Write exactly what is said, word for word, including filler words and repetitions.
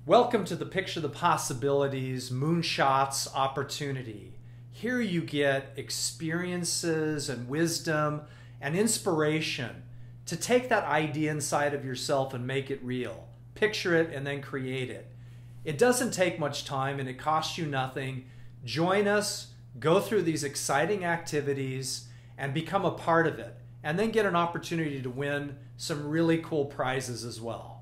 Welcome to the Picture the Possibilities Moonshots opportunity. Here you get experiences and wisdom and inspiration to take that idea inside of yourself and make it real. Picture it and then create it. It doesn't take much time and it costs you nothing. Join us, go through these exciting activities and become a part of it, and then get an opportunity to win some really cool prizes as well.